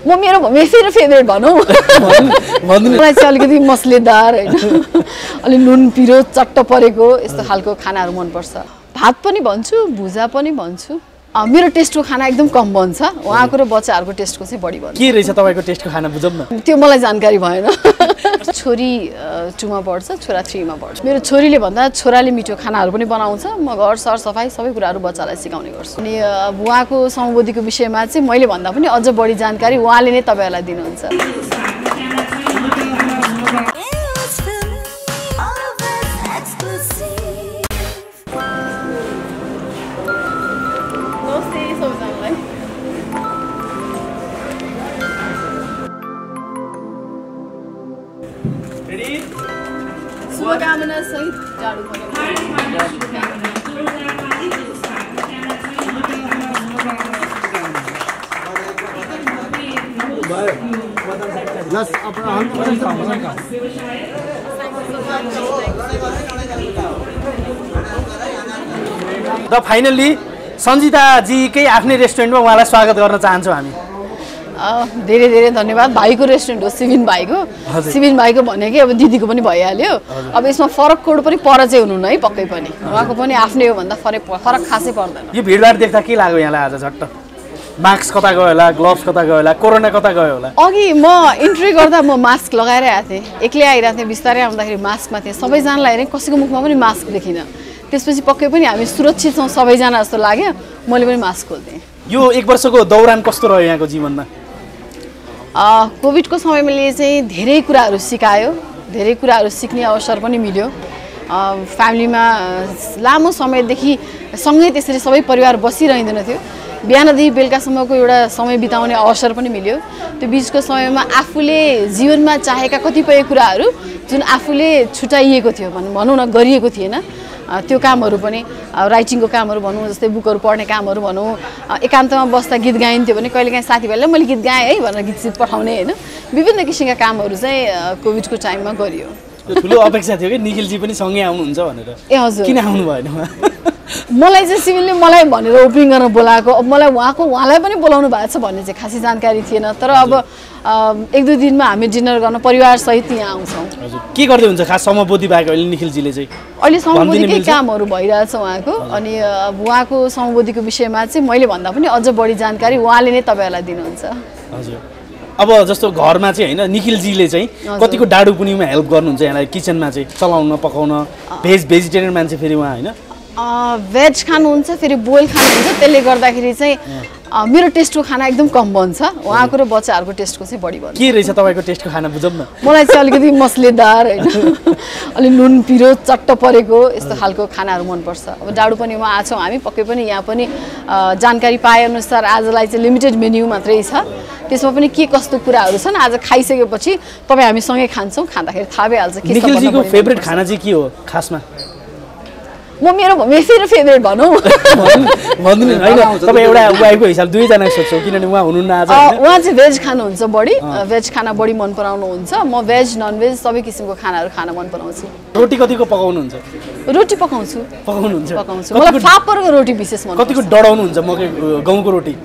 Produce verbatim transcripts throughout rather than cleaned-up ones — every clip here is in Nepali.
म मेरो मेरो फेभरेट भनौँ मलाई चाहिँ अलिकति मसलेदार होइन अलि नुन पिरो चट्ट परेको यस्तो खालको खानाहरू मनपर्छ भात पनि भन्छु भुजा पनि भन्छु मेरो टेस्टको खाना एकदम कम बन्छ उहाँको र बच्चाहरूको टेस्टको चाहिँ बढी बन्छ के रहेछ तपाईँको टेस्टको खाना बुझौँ न त्यो मलाई जानकारी भएन छोरी टुमा पढ्छ छोरा थ्रीमा पढ्छ मेरो छोरीले भन्दा छोराले मिठो खानाहरू पनि बनाउँछ म घर सरसफाइ सबै कुराहरू बच्चालाई सिकाउने गर्छु अनि उहाँको समबुद्धिको विषयमा चाहिँ मैले भन्दा पनि अझ बढी जानकारी उहाँले नै तपाईँहरूलाई दिनुहुन्छ शुभकामना सहित जाडु र फाइनली सन्जिताजीकै आफ्नै रेस्टुरेन्टमा उहाँलाई स्वागत गर्न चाहन्छौँ हामी धेरै धेरै धन्यवाद भाइको रेस्टुरेन्ट हो सिबिन भाइको सिबिन भाइको भनेकै अब दिदीको पनि भइहाल्यो अब यसमा फरक कोड पनि पर चाहिँ हुनु है पक्कै पनि उहाँको पनि आफ्नै हो भन्दा फरक फरक खासै पर्दैन यो भिडभाड देख्दा के लाग्यो यहाँलाई आज झट्ट मास्क कता गयो होला ग्लोभ्स कता गयो होला कोरोना कता गयो होला अघि म इन्ट्री गर्दा म मास्क लगाएर आएको थिएँ एक्लै आइरहेको थिएँ बिस्तारै आउँदाखेरि मास्कमा थिएँ सबैजनालाई हेरेँ कसैको मुखमा पनि मास्क देखिनँ त्यसपछि पक्कै पनि हामी सुरक्षित छौँ सबैजना जस्तो लाग्यो मैले पनि मास्क खोल्थेँ यो एक वर्षको दौरान कस्तो रह्यो यहाँको जीवनमा कोभिडको समयले चाहिँ धेरै कुराहरू सिकायो धेरै कुराहरू सिक्ने अवसर पनि मिल्यो फ्यामिलीमा लामो समयदेखि सँगै त्यसरी सबै परिवार बसिरहँदैन थियो बिहानदेखि बेलुकासम्मको एउटा समय बिताउने अवसर पनि मिल्यो त्यो बिचको समयमा आफूले जीवनमा चाहेका कतिपय कुराहरू जुन आफूले छुट्याइएको थियो भनौँ न गरिएको थिएन त्यो कामहरू पनि राइटिङको कामहरू भनौँ जस्तै बुकहरू पढ्ने कामहरू भनौँ एकान्तमा बस्दा गीत गाइन्थ्यो भने कहिलेकाहीँ साथीभाइलाई मैले गीत गाएँ है भनेर गीत सित पठाउने होइन विभिन्न किसिमका कामहरू चाहिँ कोभिडको टाइममा गरियो ठुलो अपेक्षा थियो कि निखिलजी पनि सँगै आउनुहुन्छ भनेर ए हजुर किन आउनु भएन मलाई चाहिँ सिभिलले मलाई भनेर ओपनिङ गर्न बोलाएको अब मलाई उहाँको उहाँलाई पनि बोलाउनु भएको छ भन्ने चाहिँ खासै जानकारी थिएन तर अब एक दुई दिनमा हामी डिनर गर्न परिवारसहित यहाँ आउँछौँ के गर्दै हुन्छ खास समबुद्धि भएको अहिले निखिलजीले चाहिँ अहिले समबुद्धिकै कामहरू भइरहेछ उहाँको अनि उहाँको समबुद्धिको विषयमा चाहिँ मैले भन्दा पनि अझ बढी जानकारी उहाँले नै तपाईँहरूलाई दिनुहुन्छ हजुर अब जस्तो घरमा चाहिँ होइन निखिलजीले चाहिँ कतिको डाडु पुनीमा हेल्प गर्नुहुन्छ यहाँलाई किचनमा चाहिँ चलाउन पकाउन भेज भेजिटेरियन मान्छे फेरि उहाँ होइन भेज खानुहुन्छ फेरि बोइल खानुहुन्छ त्यसले गर्दाखेरि चाहिँ मेरो टेस्टको खाना एकदम कम बन्छ उहाँको र बच्चाहरूको टेस्टको चाहिँ बढी बन्छ के रहेछ तपाईँको टेस्टको खाना बुझौँ न मलाई चाहिँ अलिकति मसलेदार होइन अलि नुन पिरो चट्ट परेको यस्तो खालको खानाहरू मनपर्छ अब डाडु पनि उहाँ आछौँ हामी पक्कै पनि यहाँ पनि जानकारी पाएअनुसार आजलाई चाहिँ लिमिटेड मेन्यू मात्रै छ त्यसमा पनि के कस्तो कुराहरू छन् आज खाइसकेपछि तपाईँ हामी सँगै खान्छौँ खाँदाखेरि थाहा भइहाल्छ के निखिलजीको फेभरेट खाना चाहिँ के हो खासमा म मेरो मेरो फेभरेट भनौँ भन्दिनु होइन तपाईँ एउटा वाइफको हिसाब दुईजना सोध्छौँ किनभने उहाँ हुनुहुन्न आज उहाँ चाहिँ भेज खानुहुन्छ बढी भेज खाना बढी मन पराउनुहुन्छ म भेज नन भेज सबै किसिमको खानाहरू खान मन पराउँछु रोटी कतिको पकाउनुहुन्छ रोटी पकाउँछु पकाउनुहुन्छ पकाउँछु मलाई फापरको रोटी विशेष मन कतिको डढाउनुहुन्छ मकै गाउँको रोटी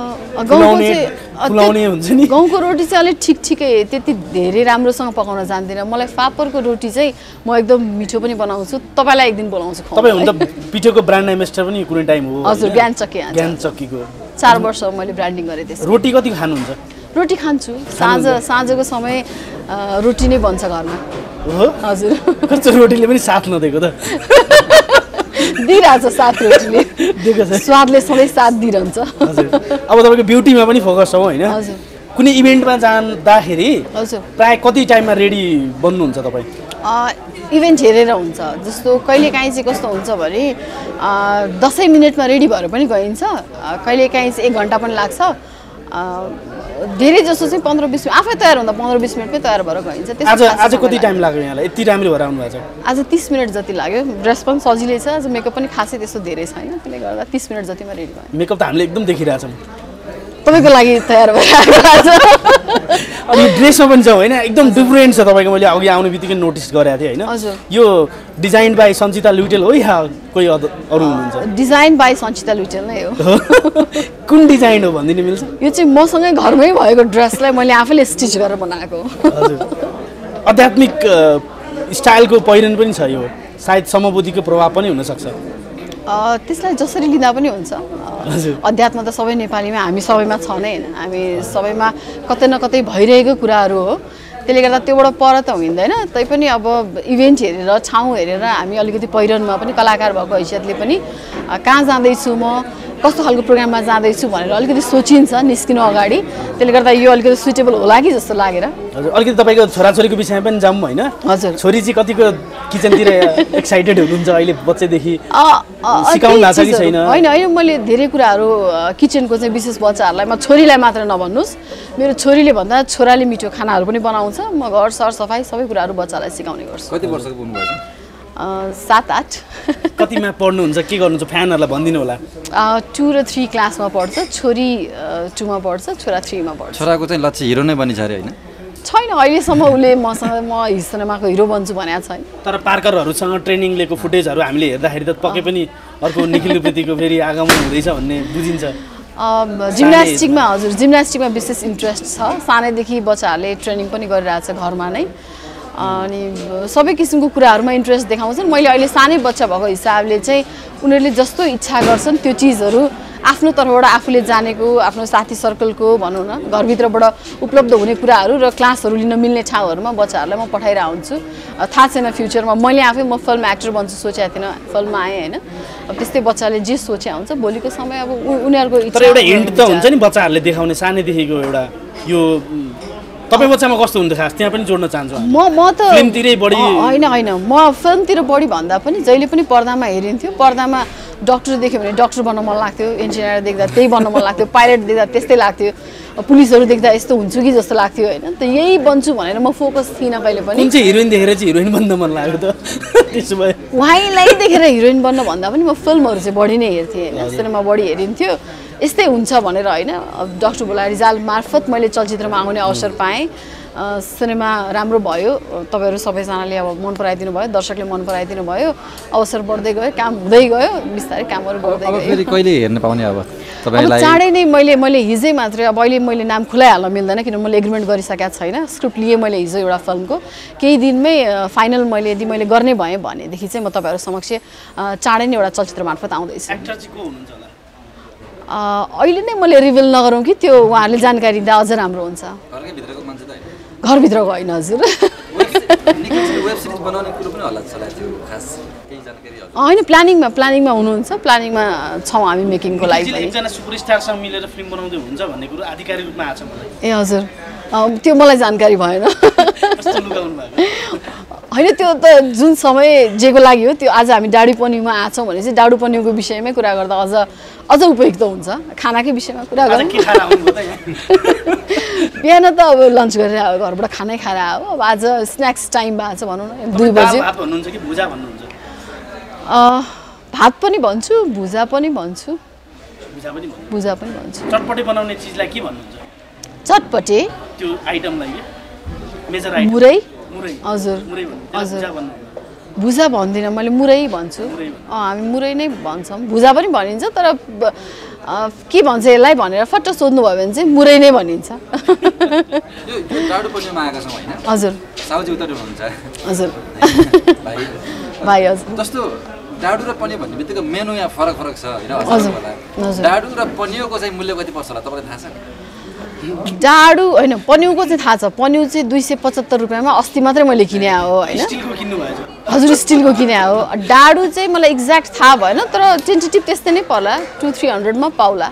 गाउँको रोटी चाहिँ अलिक ठिक ठिकै त्यति धेरै राम्रोसँग पकाउन जान्दिनँ मलाई फापरको रोटी चाहिँ म एकदम मिठो पनि बनाउँछु तपाईँलाई एक दिन बोलाउँछु तपाईँ हुन त पिठोको ब्रान्ड एम्बेसडर पनि कुनै टाइम हो हजुर ज्ञानचक्की ज्ञानचक्कीको चार वर्ष मैले ब्रान्डिङ गरेँ त्यसमा रोटी कति खानुहुन्छ रोटी खान्छु साँझ साँझको समय रोटी नै बन्छ घरमा हो हजुर कस्तो रोटीले पनि साथ नदिएको त दिइरहेछ साथ रोटीले स्वादले सधैँ साथ दिइरहन्छ अब तपाईँको ब्युटीमा पनि फोकस छौँ होइन कुनै इभेन्टमा जाँदाखेरि प्राय कति टाइममा रेडी बन्नुहुन्छ तपाईँ इभेन्ट हेरेर हुन्छ जस्तो कहिलेकाहीँ चाहिँ कस्तो हुन्छ भने दसैँ मिनटमा रेडी भएर पनि गइन्छ कहिलेकाहीँ चाहिँ एक घन्टा पनि लाग्छ धेरै जसो चाहिँ पन्ध्र बिस मिनट आफै तयार हुँदा पन्ध्र बिस मिनटमै तयार भएर गइन्छ आज आज कति टाइम लाग्यो यहाँलाई यति राम्ररी भएर आउनु भएको छ आज तीस मिनट जति लाग्यो ड्रेस पनि सजिलै छ आज मेकअप पनि खासै त्यस्तो धेरै छैन त्यसले गर्दा तीस मिनट जतिमा रेडी भयो मेकअप त हामीले एकदम देखिरहेछौँ तपाईँको लागि तयार भएर आएको अनि ड्रेसमा पनि छ होइन एकदम डिफरेन्ट छ तपाईँको मैले अघि आउने बित्तिकै नोटिस गरेको थिएँ होइन हजुर यो डिजाइन बाई सञ्चिता लुइटेल हो या कोही अरू हुनुहुन्छ डिजाइन बाई सञ्चिता लुइटेल नै हो कुन डिजाइन हो भनिदिनु मिल्छ यो चाहिँ मसँगै घरमै भएको ड्रेसलाई मैले आफैले स्टिच गरेर बनाएको हजुर आध्यात्मिक स्टाइलको पहिरन पनि छ यो सायद समबुद्धिको प्रभाव पनि हुनसक्छ त्यसलाई जसरी लिँदा पनि हुन्छ अध्यात्म त सबै नेपालीमा हामी सबैमा छ नै होइन हामी सबैमा कतै न कतै भइरहेको कुराहरू हो त्यसले गर्दा त्योबाट पर त हुँदैन तैपनि अब इभेन्ट हेरेर ठाउँ हेरेर हामी अलिकति पहिरनमा पनि कलाकार भएको हैसियतले पनि कहाँ जाँदैछु म कस्तो खालको प्रोग्राममा जाँदैछु भनेर अलिकति सोचिन्छ निस्किनु अगाडि त्यसले गर्दा यो अलिकति सुइटेबल होला कि जस्तो लागेर हजुर अलिकति तपाईँको छोराछोरीको विषयमा पनि जाऊँ होइन हजुर छोरी चाहिँ कतिको किचनतिर एक्साइटेड हुनुहुन्छ अहिले बच्चैदेखि सिकाउनु भएको छ कि छैन होइन होइन मैले धेरै कुराहरू किचनको चाहिँ विशेष बच्चाहरूलाई म छोरीलाई मात्र नभन्नुहोस् मेरो छोरीले भन्दा छोराले मिठो खानाहरू पनि बनाउँछ म घर सरसफाइ सबै कुराहरू बच्चालाई सिकाउने गर्छु कति वर्षको पुग्नुभएछ सात आठ कतिमा पढ्नुहुन्छ के गर्नुहुन्छ फ्यानहरूलाई भनिदिनु होला टू र थ्री क्लासमा पढ्छ छोरी टूमा पढ्छ छोरा थ्रीमा पढ्छ छोराको चाहिँ लक्ष्य हिरो नै बनिन्छ अरे होइन छैन अहिलेसम्म उसले मसँग म सिनेमाको हिरो बन्छु भनेको छैन तर पार्करहरूसँग ट्रेनिङ लिएको फुटेजहरू हामीले हेर्दाखेरि त पक्कै पनि अर्को निखिल उप्रेतीको फेरि आगमन हुँदैछ भन्ने बुझिन्छ जिम्नास्टिकमा हजुर जिम्नास्टिकमा विशेष इन्ट्रेस्ट छ सानैदेखि बच्चाहरूले ट्रेनिङ पनि गरिरहेछ घरमा नै अनि सबै किसिमको कुराहरूमा इन्ट्रेस्ट देखाउँछन् मैले अहिले सानै बच्चा भएको हिसाबले चाहिँ उनीहरूले जस्तो इच्छा गर्छन् त्यो चिजहरू आफ्नो तर्फबाट आफूले जानेको आफ्नो साथी सर्कलको भनौँ न घरभित्रबाट उपलब्ध हुने कुराहरू र क्लासहरू लिन मिल्ने ठाउँहरूमा बच्चाहरूलाई म पठाइरहेको हुन्छु थाहा छैन फ्युचरमा मैले आफै म फिल्म एक्टर बन्छु सोचेको थिइनँ फिल्ममा आएँ होइन अब त्यस्तै बच्चाले जे सोचे हुन्छ भोलिको समय अब उनीहरूको तर एउटा हिन्ट त हुन्छ नि बच्चाहरूले देखाउने सानैदेखिको एउटा यो तपाईँ बच्चामा कस्तो हुन्छ खास त्यहाँ पनि जोड्न चाहन्छु म म त फिल्मतिरै बढी होइन होइन म फिल्मतिर बढी भन्दा पनि जहिले पनि पर्दामा हेरिन्थ्यो पर्दामा डक्टर देख्यो भने डक्टर बन्न मन लाग्थ्यो इन्जिनियर देख्दा त्यही बन्न मन लाग्थ्यो पाइलट देख्दा त्यस्तै लाग्थ्यो पुलिसहरू देख्दा यस्तो हुन्छु कि जस्तो लाग्थ्यो होइन त यही बन्छु भनेर म फोकस थिइनँ कहिले पनि कुन चाहिँ हिरोइन देखेर चाहिँ हिरोइन बन्न मन लाग्यो त त्यसो भए उहाँलाई देखेर हिरोइन बन्न भन्दा पनि म फिल्महरू चाहिँ बढी नै हेर्थेँ होइन सिनेमा बढी हेरिन्थ्यो यस्तै हुन्छ भनेर होइन डाक्टर बोला रिजाल मार्फत मैले चलचित्रमा आउने अवसर पाएँ सिनेमा राम्रो भयो तपाईँहरू सबैजनाले अब मन पराइदिनु भयो दर्शकले मन पराइदिनु भयो अवसर बढ्दै गयो काम हुँदै गयो बिस्तारै कामहरू बढ्दै गयो फेरि कहिले हेर्न पाउने अब तपाईँलाई चाँडै नै मैले मैले हिजै मात्रै अब अहिले मैले नाम खुलाइहाल्न मिल्दैन किनभने मैले एग्रिमेन्ट गरिसकेको छैन स्क्रिप्ट लिएँ मैले हिजो एउटा फिल्मको केही दिनमै फाइनल मैले यदि मैले गर्ने भएँ भनेदेखि चाहिँ म तपाईँहरू समक्ष चाँडै नै एउटा चलचित्र मार्फत आउँदैछु अहिले नै मैले रिभिल नगरौँ कि त्यो उहाँहरूले जानकारी दिँदा अझ राम्रो हुन्छ घरभित्रको होइन हजुर होइन प्लानिङमा प्लानिङमा हुनुहुन्छ प्लानिङमा छौँ हामी मेकिङको लागि एकजना सुपरस्टारसँग मिलेर फिल्म बनाउँदै हुन्छ भन्ने कुरो आधिकारिक रूपमा आछ मलाई ए हजुर त्यो मलाई जानकारी भएन होइन त्यो त जुन समय जेको लागि हो त्यो आज हामी डाडु पन्यूमा आछौँ भने चाहिँ डाडु पन्यूको विषयमै कुरा गर्दा अझ अझ उपयुक्त हुन्छ खानाकै विषयमा कुरा गर्नु बिहान त अब लन्च गरेर आयो घरबाट खानै खाएर आयो अब आज स्न्याक्स टाइम भएको छ भनौँ न दुई बजे भात पनि भन्छु भुजा पनि भन्छु भुजा पनि भन्छु चटपटे बनाउने चिजलाई के भन्नुहुन्छ चटपटे त्यो आइटमलाई मेजर आइटम मुरै हजुर हजुर भुजा भन्दिनँ मैले मुरै भन्छु हामी मुरै नै भन्छौँ भुजा पनि भनिन्छ तर के भन्छ यसलाई भनेर फट्ट सोध्नु भयो भने चाहिँ मुरै नै भनिन्छ हजुर हजुर भाइ हजुर जस्तो डाडु र पनियो भन्ने बित्तिकै मेनु यहाँ फरक फरक छ होइन डाडु र पनियोको चाहिँ मूल्य कति पर्छ होला तपाईँलाई थाहा छ डाडु होइन पन्यूको चाहिँ थाहा छ पन्यू चाहिँ दुई सय पचहत्तर रुपियाँमा अस्ति मात्रै मैले किने हो होइन हजुर स्टिलको किने हो डाडु चाहिँ मलाई एक्ज्याक्ट थाहा भएन तर टेन्टेटिभ त्यस्तै नै पर्ला टु थ्री हन्ड्रेडमा पाउला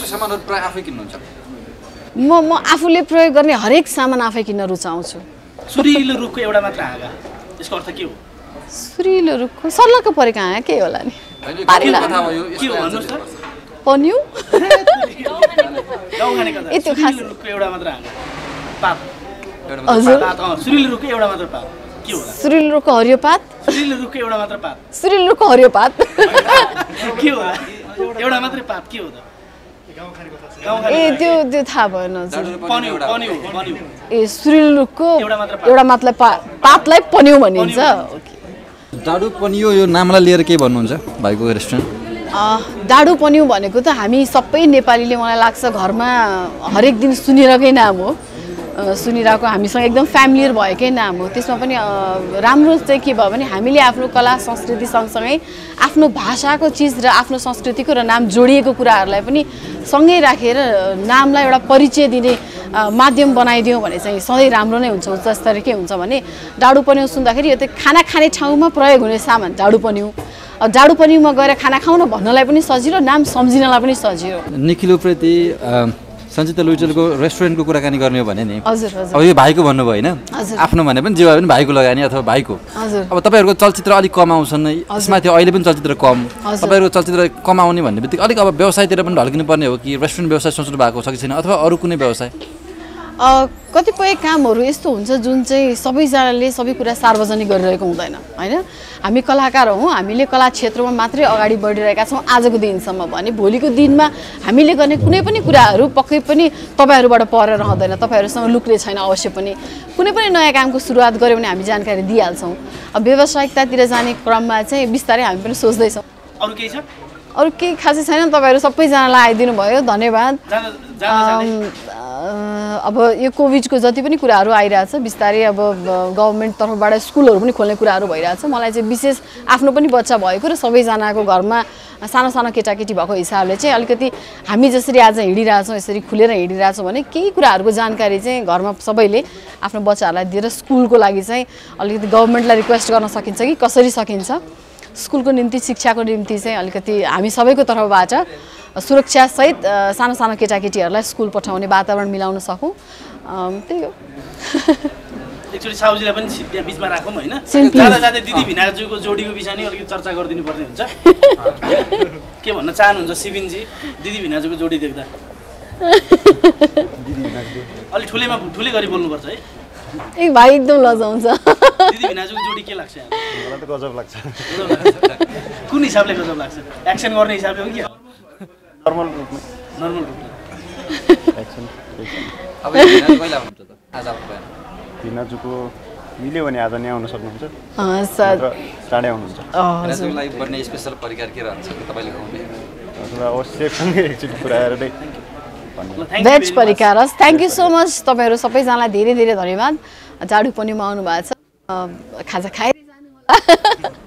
म म आफूले प्रयोग गर्ने हरेक सामान आफै किन्न रुचाउँछु सुरिलो रुखको एउटा मात्र हाँगा यसको अर्थ के हो सुरिलो रुखको सल्लाहको परेको हाँगा के होला नि पन्यू ए त्यो खास एउटा मात्र पात हजुर सुरिलो रुखको एउटा मात्र पात के होला सुरिलो रुखको हरियो पात सुरिलो रुखको एउटा मात्र पात सुरिलो रुखको हरियो पात के होला एउटा मात्रै पात के हो त ए त्यो त्यो थाहा भएन हजुर पन्यु पन्यु पन्यु ए सुरिलुकको एउटा मात्र पात। एउटा मात्र पा- पातलाई पन्यु भनिन्छ ओके डाडु पनियो यो नामलाई लिएर के भन्नुहुन्छ भाइको रेस्टुरेन्ट? अँ, डाडु पन्यु भनेको त हामी सबै नेपालीले मलाई लाग्छ घरमा हरेक दिन सुनिरहेकै नाम हो अँ, सुनिरहेको हामीसँग एकदम फ्यामिलियर भएकै नाम हो त्यसमा पनि अँ, राम्रो चाहिँ के भयो भने हामीले आफ्नो कला संस्कृति सँगसँगै आफ्नो भाषाको चिज र आफ्नो संस्कृतिको र नाम जोडिएको कुराहरूलाई पनि सँगै राखेर अँ, नामलाई एउटा परिचय दिने अँ, माध्यम बनाइदियौँ भने चाहिँ सधैँ राम्रो नै हुन्छ जस्तै के हुन्छ भने डाडु पन्यु सुन्दाखेरि यो त खाना खाने ठाउँमा प्रयोग हुने सामान डाडु पन्यु अब डाडु पन्युमा गएर खाना खाउन भन्नलाई पनि सजिलो नाम सम्झिनलाई पनि सजिलो निखिलोप्रति सञ्चिता लुइटेलको रेस्टुरेन्टको कुराकानी गर्ने हो भने नि हजुर हजुर अब यो भाइको भन्नुभयो होइन हजुर। आफ्नो भने पनि जे भए पनि भाइको लगानी अथवा भाइको हजुर अब तपाईँहरूको चलचित्र अलिक कम आउँछन् यसमाथि अहिले पनि चलचित्र कम हजुर। तपाईँहरूको चलचित्र कम आउने भन्ने बित्तिकै अलिक अब व्यवसायतिर पनि ढल्किनु पर्ने हो कि रेस्टुरेन्ट व्यवसाय सोच्नु भएको छ कि छैन अथवा अरू कुनै व्यवसाय? अ, कतिपय कामहरू यस्तो हुन्छ जुन चाहिँ सबैजनाले सबै कुरा सार्वजनिक गरिरहेको हुँदैन होइन हामी कलाकार हौँ हामीले कला क्षेत्रमा मात्रै अगाडि बढिरहेका छौँ आजको दिनसम्म भने भोलिको दिनमा हामीले गर्ने कुनै पनि कुराहरू पक्कै पनि तपाईँहरूबाट पर रहँदैन तपाईँहरूसँग लुक्ने छैन अवश्य पनि कुनै पनि नयाँ कामको सुरुवात गऱ्यो भने हामी जानकारी दिइहाल्छौँ अब व्यावसायिकतातिर जाने क्रममा चाहिँ बिस्तारै हामी पनि सोच्दैछौँ अरू केही छ अरू केही खासै छैन तपाईँहरू सबैजनालाई आइदिनु भयो धन्यवाद जान जान अँ, अब यो कोभिडको जति पनि कुराहरू आइरहेछ बिस्तारै अब गभर्मेन्ट तर्फबाट स्कुलहरू पनि खोल्ने कुराहरू भइरहेछ मलाई चाहिँ विशेष आफ्नो पनि बच्चा भएको र सबैजनाको घरमा सानो सानो केटाकेटी भएको हिसाबले चाहिँ अलिकति हामी जसरी आज हिँडिरहेछौँ यसरी खुलेर हिँडिरहेछौँ भने केही कुराहरूको जानकारी चाहिँ घरमा सबैले आफ्नो बच्चाहरूलाई दिएर स्कुलको लागि चाहिँ अलिकति गभर्मेन्टलाई रिक्वेस्ट गर्न सकिन्छ कि कसरी सकिन्छ स्कुलको निम्ति शिक्षाको निम्ति चाहिँ अलिकति हामी सबैको तर्फबाट सुरक्षासहित सानो सानो केटाकेटीहरूलाई स्कुल पठाउने वातावरण मिलाउन सकौँ त्यही हो एकचोटि साउजीलाई पनि त्यहाँ बिचमा राखौँ होइन सिम्पली। जाँदा जाँदै दिदी भिनाजुको जोडीको विषय नै अलिकति चर्चा गरिदिनु पर्ने हुन्छ के भन्न चाहनुहुन्छ सिबिनजी दिदी भिनाजुको जोडी देख्दा? अलिक ठुलेमा ठुलै गरी बोल्नुपर्छ है एक भाइ एकदम लजाउँछ दिदी भिनाजुको जोडी के लाग्छ यहाँलाई? मलाई त गजब लाग्छ गजब लाग्छ। कुन हिसाबले गजब लाग्छ एक्सन गर्ने हिसाबले हो कि नर्मल रूपमा नर्मल रूपमा? एक्सन अब यो भिनाजु कहिले आउनुहुन्छ त आज आउनु भएन? भिनाजुको मिल्यो भने आज नै आउन सक्नुहुन्छ अँ, सर र चाँडै आउनुहुन्छ अँ, भिनाजुको लागि बन्ने स्पेसल परिकार के रहन्छ कि तपाईँले खुवाउने? अथवा सेफसँगै एकचोटि पुऱ्याएर नै भन्नु ल, thank you भेज very much. परिकार हस् थ्याङ्क यू सो मच तपाईँहरू सबैजनालाई धेरै धेरै धन्यवाद जाडु पन्युमा आउनु भएको छ अँ, खाजा खाएर जानु होला